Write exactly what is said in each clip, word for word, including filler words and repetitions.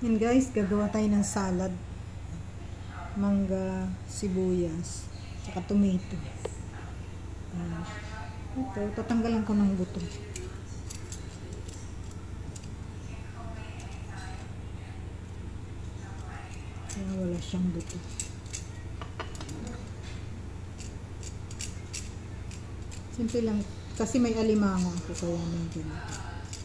Yan guys, gagawa tayo ng salad. Mangga, sibuyas, saka tomato. Uh, ito, tatanggalan ko ng buto. Kaya wala siyang buto. Simple lang. Kasi may alimango ako kaya may ganito.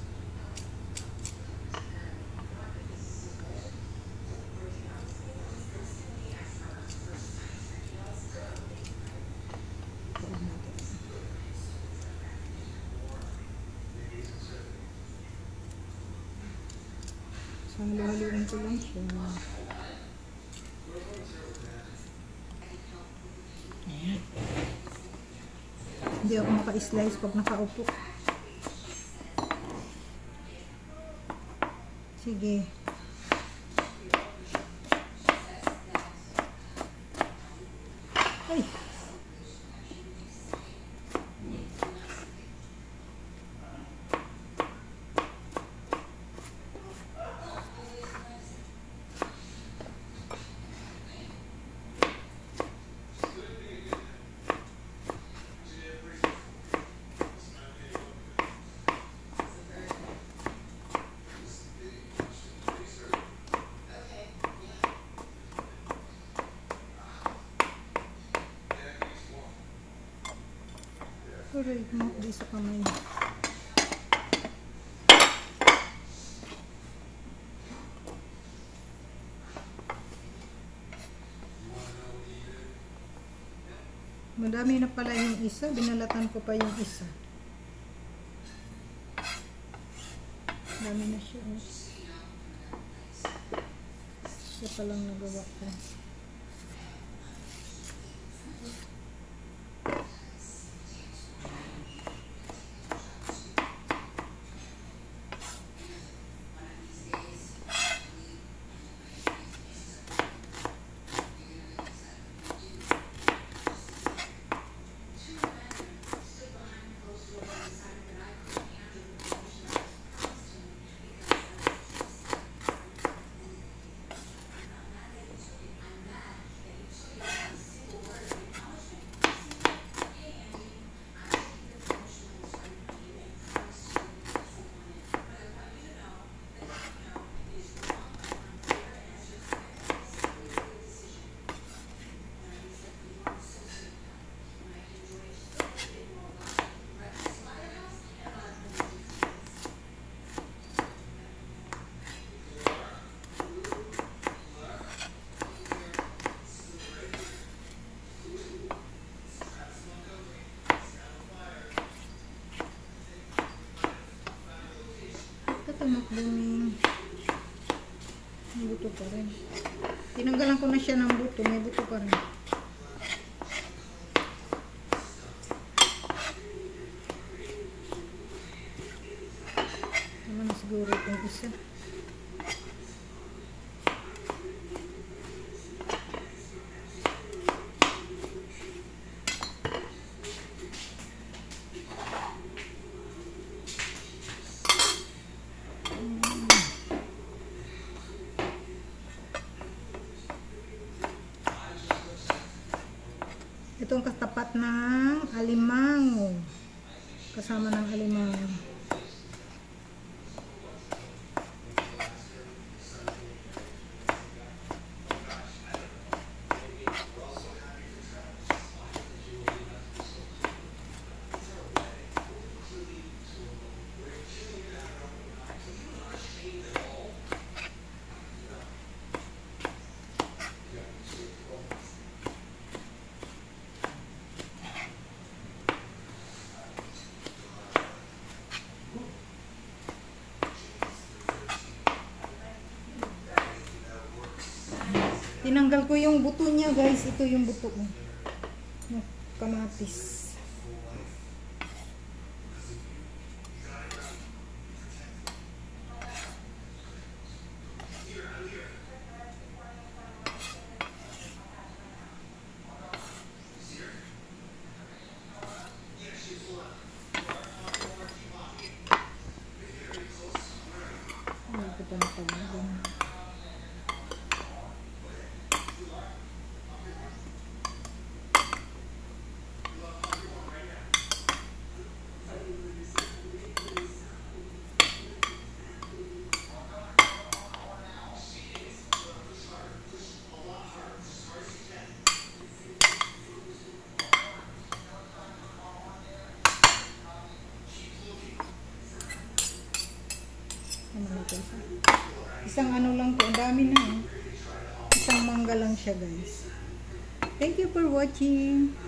So, halo-haloin ko lang siya. Ayan. Hindi ako maka-slice pag nakaupo. Sige. Ay! Aray, di sa kamay. Madami na pala yung isa. Binalatan ko pa yung isa. Dami na siya. Siya palang nagawa ko. Tumakbong may buto pa rin. Tinanggalan ko na siya ng buto, may buto pa rin. Tama na siguro itong isa. Itong katapat ng alimango. Kasama ng alimango. Tinanggal ko yung buto niya guys. Ito yung buto ko. Ng kamatis. Ano ito pa na pala? Isang ano lang to. Ang dami na eh. Isang mangga lang siya guys. Thank you for watching.